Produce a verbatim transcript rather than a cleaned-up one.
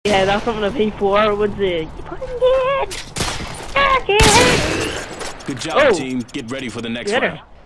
Yeah, that's something that people would say. You fucking dead! Fucking! Good job, Oh. team. Get ready for the next Get her. round.